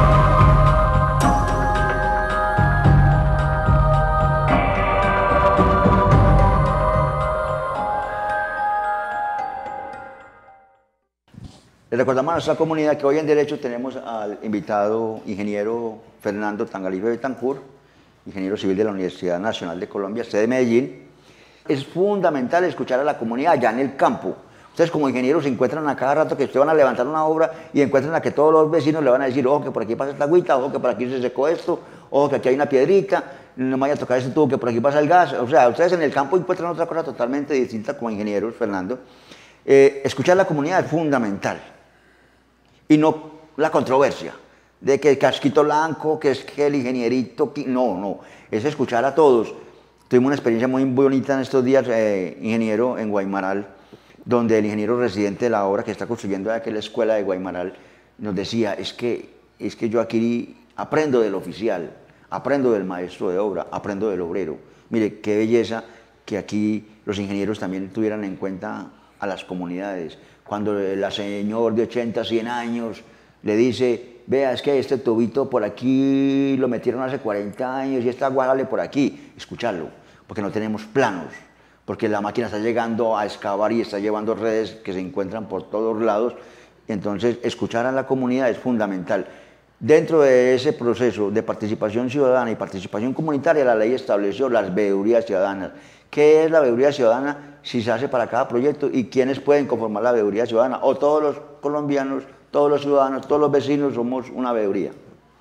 Les recordamos a nuestra comunidad que hoy en Derecho tenemos al invitado ingeniero Fernando Tangarife Betancur, ingeniero civil de la Universidad Nacional de Colombia, sede de Medellín. Es fundamental escuchar a la comunidad allá en el campo. Ustedes como ingenieros se encuentran a cada rato que ustedes van a levantar una obra y encuentran a que todos los vecinos le van a decir, ojo que por aquí pasa esta agüita, ojo que por aquí se secó esto, ojo que aquí hay una piedrita, no me vaya a tocar este tubo que por aquí pasa el gas. O sea, ustedes en el campo encuentran otra cosa totalmente distinta como ingenieros, Fernando. Escuchar a la comunidad es fundamental. Y no la controversia de que el casquito blanco, que es que el ingenierito, no, es escuchar a todos. Tuvimos una experiencia muy bonita en estos días, ingeniero, en Guaymaral, donde el ingeniero residente de la obra que está construyendo aquella escuela de Guaymaral nos decía, es que yo aquí aprendo del oficial, aprendo del maestro de obra, aprendo del obrero. Mire, qué belleza que aquí los ingenieros también tuvieran en cuenta a las comunidades. Cuando la señora de 80, 100 años le dice, vea, es que este tubito por aquí lo metieron hace 40 años y esta agua sale por aquí, escucharlo, porque no tenemos planos, porque la máquina está llegando a excavar y está llevando redes que se encuentran por todos lados. Entonces, escuchar a la comunidad es fundamental. Dentro de ese proceso de participación ciudadana y participación comunitaria, la ley estableció las veedurías ciudadanas. ¿Qué es la veeduría ciudadana? Si se hace para cada proyecto y quiénes pueden conformar la veeduría ciudadana, o todos los colombianos, todos los ciudadanos, todos los vecinos somos una veeduría.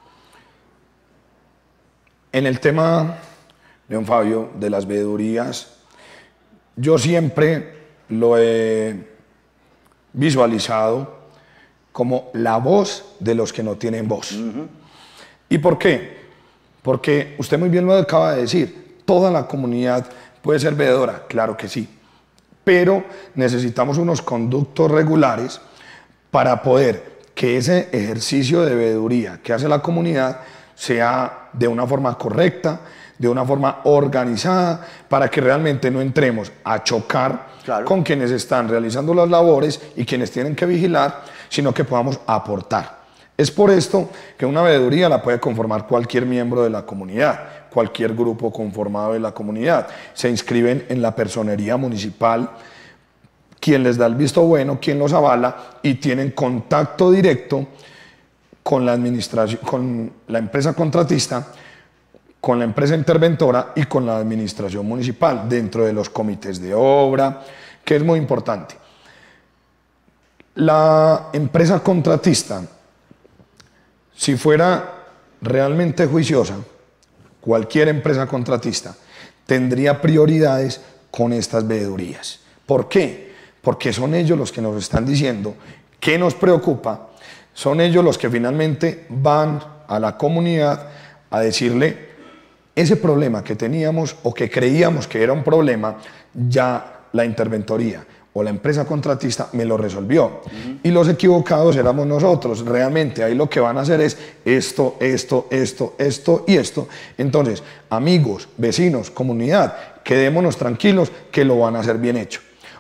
En el tema, don Fabio, de las veedurías, yo siempre lo he visualizado como la voz de los que no tienen voz. ¿Y por qué? Porque usted muy bien lo acaba de decir, toda la comunidad puede ser veedora, claro que sí, pero necesitamos unos conductos regulares para poder que ese ejercicio de veeduría que hace la comunidad sea de una forma correcta, de una forma organizada, para que realmente no entremos a chocar con quienes están realizando las labores y quienes tienen que vigilar, sino que podamos aportar. Es por esto que una veeduría la puede conformar cualquier miembro de la comunidad, cualquier grupo conformado de la comunidad. Se inscriben en la personería municipal, quien les da el visto bueno, quien los avala, y tienen contacto directo con la administración, con la empresa contratista, con la empresa interventora y con la administración municipal, dentro de los comités de obra, que es muy importante. La empresa contratista, si fuera realmente juiciosa, cualquier empresa contratista tendría prioridades con estas veedurías. ¿Por qué? Porque son ellos los que nos están diciendo qué nos preocupa, son ellos los que finalmente van a la comunidad a decirle ese problema que teníamos o que creíamos que era un problema, ya la interventoría o la empresa contratista me lo resolvió. Y los equivocados éramos nosotros. Realmente ahí lo que van a hacer es esto y esto. Entonces, amigos, vecinos, comunidad, quedémonos tranquilos que lo van a hacer bien hecho.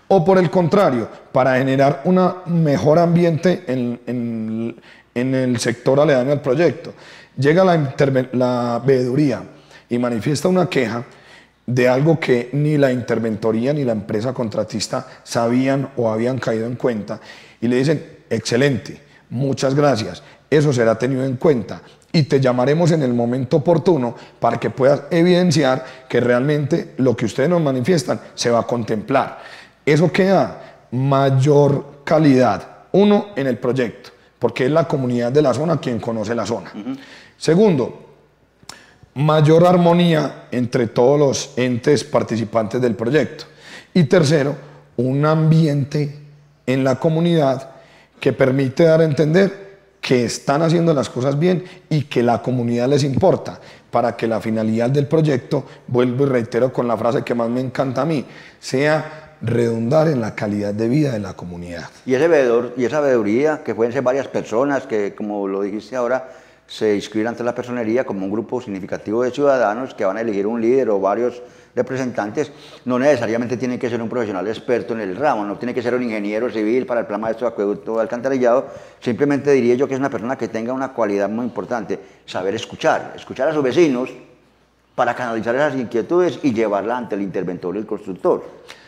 o por el contrario, para generar un mejor ambiente en el sector aledaño al proyecto. Llega la veeduría y manifiesta una queja de algo que ni la interventoría ni la empresa contratista sabían o habían caído en cuenta, y le dicen: excelente, muchas gracias, eso será tenido en cuenta y te llamaremos en el momento oportuno para que puedas evidenciar que realmente lo que ustedes nos manifiestan se va a contemplar. Eso queda mayor calidad, uno, en el proyecto, porque es la comunidad de la zona quien conoce la zona. Segundo, mayor armonía entre todos los entes participantes del proyecto. Y tercero, un ambiente en la comunidad que permite dar a entender que están haciendo las cosas bien y que la comunidad les importa, para que la finalidad del proyecto, vuelvo y reitero con la frase que más me encanta a mí, sea redundar en la calidad de vida de la comunidad. Y ese veedor y esa veeduría, que pueden ser varias personas que, como lo dijiste ahora, se inscriben ante la personería como un grupo significativo de ciudadanos que van a elegir un líder o varios representantes, no necesariamente tiene que ser un profesional experto en el ramo, no tiene que ser un ingeniero civil para el plan maestro de acueducto o alcantarillado, simplemente diría yo que es una persona que tenga una cualidad muy importante: saber escuchar a sus vecinos para canalizar esas inquietudes y llevarla ante el interventor y el constructor.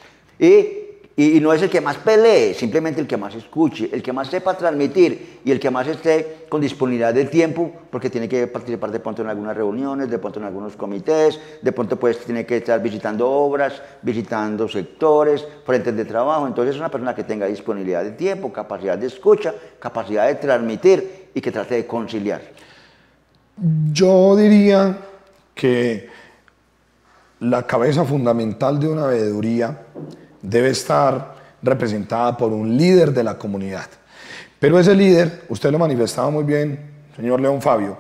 Y no es el que más pelee, simplemente el que más escuche, el que más sepa transmitir y el que más esté con disponibilidad de tiempo, porque tiene que participar de pronto en algunas reuniones, de pronto en algunos comités, de pronto pues tiene que estar visitando obras, visitando sectores, frentes de trabajo. Entonces es una persona que tenga disponibilidad de tiempo, capacidad de escucha, capacidad de transmitir y que trate de conciliar. Yo diría que la cabeza fundamental de una veeduría debe estar representada por un líder de la comunidad. Pero ese líder, usted lo manifestaba muy bien, señor León Fabio,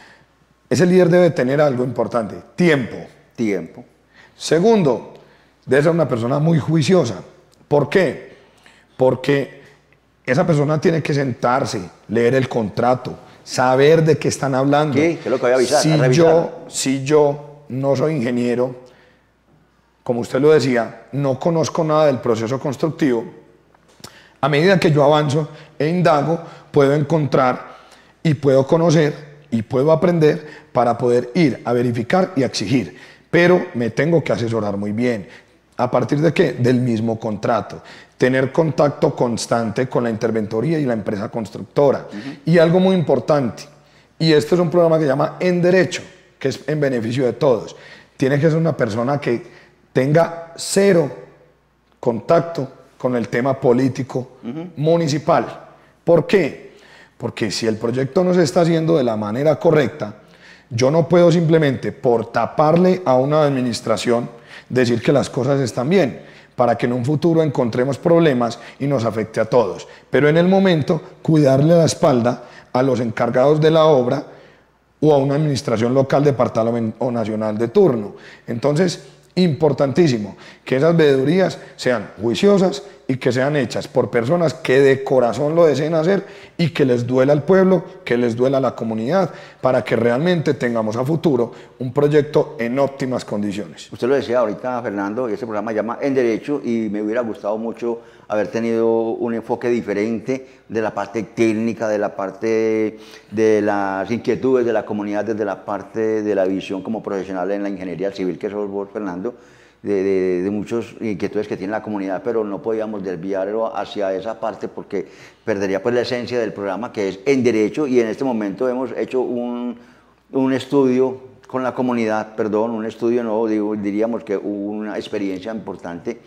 ese líder debe tener algo importante: tiempo. Tiempo. Segundo, debe ser una persona muy juiciosa. ¿Por qué? Porque esa persona tiene que sentarse, leer el contrato, saber de qué están hablando. Sí, que es lo que voy a avisar, Si yo no soy ingeniero, como usted lo decía, no conozco nada del proceso constructivo, a medida que yo avanzo e indago, puedo encontrar y puedo conocer y puedo aprender para poder ir a verificar y a exigir. Pero me tengo que asesorar muy bien. ¿A partir de qué? Del mismo contrato. Tener contacto constante con la interventoría y la empresa constructora. Y algo muy importante, y este es un programa que se llama En Derecho, que es en beneficio de todos. Tiene que ser una persona que tenga cero contacto con el tema político municipal. ¿Por qué? Porque si el proyecto no se está haciendo de la manera correcta, yo no puedo simplemente por taparle a una administración decir que las cosas están bien, para que en un futuro encontremos problemas y nos afecte a todos. Pero en el momento, cuidarle la espalda a los encargados de la obra o a una administración local, departamental o nacional de turno. Entonces, importantísimo que esas veedurías sean juiciosas y que sean hechas por personas que de corazón lo deseen hacer y que les duela al pueblo, que les duela a la comunidad, para que realmente tengamos a futuro un proyecto en óptimas condiciones. Usted lo decía ahorita, Fernando, y este programa se llama En Derecho, y me hubiera gustado mucho haber tenido un enfoque diferente de la parte técnica, de la parte de las inquietudes de la comunidad, desde la parte de la visión como profesional en la ingeniería civil, que sos vos, Fernando, de muchas inquietudes que tiene la comunidad, pero no podíamos desviarlo hacia esa parte porque perdería pues la esencia del programa, que es En Derecho, y en este momento hemos hecho un estudio con la comunidad, un estudio nuevo, diríamos que una experiencia importante,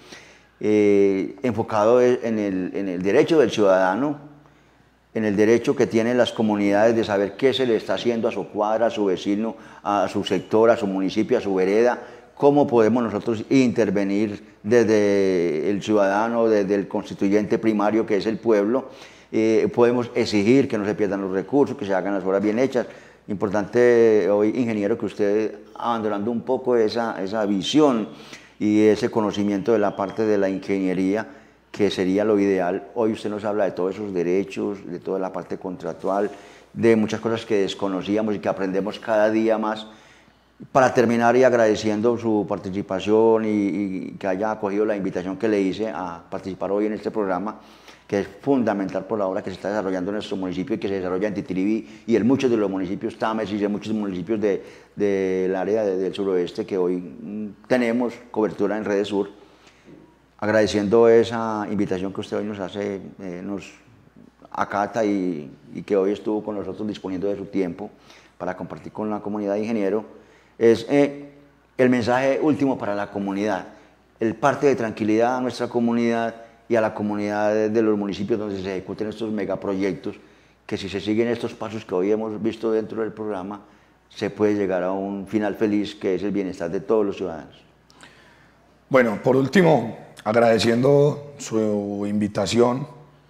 enfocado en el derecho del ciudadano, en el derecho que tienen las comunidades de saber qué se le está haciendo a su cuadra, a su vecino, a su sector, a su municipio, a su vereda, cómo podemos nosotros intervenir desde el ciudadano, desde el constituyente primario que es el pueblo. Podemos exigir que no se pierdan los recursos, que se hagan las obras bien hechas. Importante hoy, ingeniero, que usted, abandonando un poco esa visión y ese conocimiento de la parte de la ingeniería, que sería lo ideal, hoy usted nos habla de todos esos derechos, de toda la parte contractual, de muchas cosas que desconocíamos y que aprendemos cada día más. Para terminar y agradeciendo su participación y que haya acogido la invitación que le hice a participar hoy en este programa, que es fundamental por la obra que se está desarrollando en nuestro municipio y que se desarrolla en Titiribí y en muchos de los municipios Tames y en muchos municipios del área del suroeste que hoy tenemos cobertura en Redes Sur. Agradeciendo esa invitación que usted hoy nos hace, nos acata y que hoy estuvo con nosotros disponiendo de su tiempo para compartir con la comunidad de ingenieros, es el mensaje último para la comunidad, el parte de tranquilidad a nuestra comunidad y a la comunidad de los municipios donde se ejecuten estos megaproyectos, que si se siguen estos pasos que hoy hemos visto dentro del programa, se puede llegar a un final feliz que es el bienestar de todos los ciudadanos. Bueno, por último, agradeciendo su invitación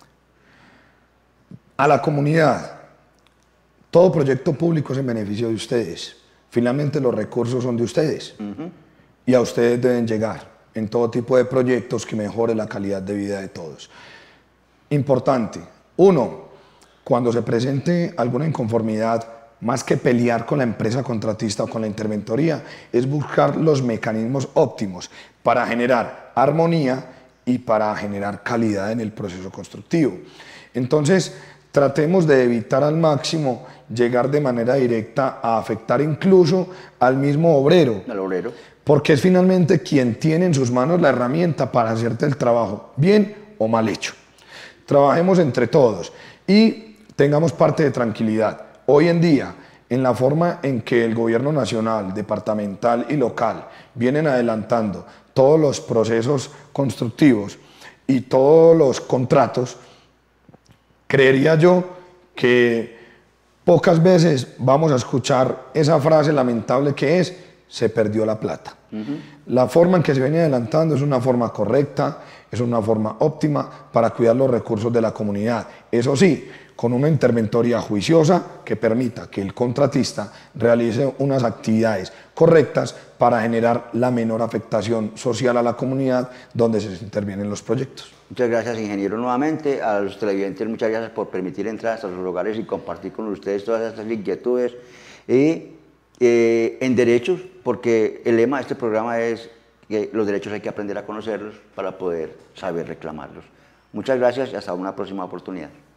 a la comunidad. Todo proyecto público es en beneficio de ustedes. Finalmente los recursos son de ustedes y a ustedes deben llegar en todo tipo de proyectos que mejoren la calidad de vida de todos. Importante, uno, cuando se presente alguna inconformidad, más que pelear con la empresa contratista o con la interventoría, es buscar los mecanismos óptimos para generar armonía y para generar calidad en el proceso constructivo. Entonces, tratemos de evitar al máximo llegar de manera directa a afectar incluso al mismo obrero. Al obrero. Porque es finalmente quien tiene en sus manos la herramienta para hacerte el trabajo bien o mal hecho. Trabajemos entre todos y tengamos parte de tranquilidad. Hoy en día, en la forma en que el gobierno nacional, departamental y local vienen adelantando todos los procesos constructivos y todos los contratos, creería yo que pocas veces vamos a escuchar esa frase lamentable que es: se perdió la plata. La forma en que se viene adelantando es una forma correcta, es una forma óptima para cuidar los recursos de la comunidad. Eso sí, con una interventoría juiciosa que permita que el contratista realice unas actividades correctas para generar la menor afectación social a la comunidad donde se intervienen los proyectos. Muchas gracias, ingeniero, nuevamente. A los televidentes, muchas gracias por permitir entrar hasta sus hogares y compartir con ustedes todas estas inquietudes y en derechos, porque el lema de este programa es que los derechos hay que aprender a conocerlos para poder saber reclamarlos. Muchas gracias y hasta una próxima oportunidad.